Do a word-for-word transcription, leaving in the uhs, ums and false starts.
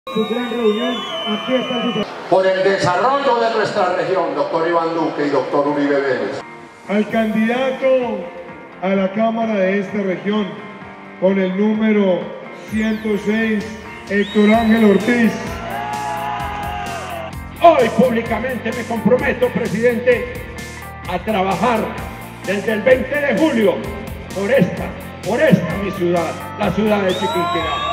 Su gran reunión, aquí está su... Por el desarrollo de nuestra región, doctor Iván Duque y doctor Uribe Vélez. Al candidato a la Cámara de esta región, con el número ciento seis, Héctor Ángel Ortiz. Hoy públicamente me comprometo, presidente, a trabajar desde el veinte de julio por esta, por esta mi ciudad, la ciudad de Chiquinquirá.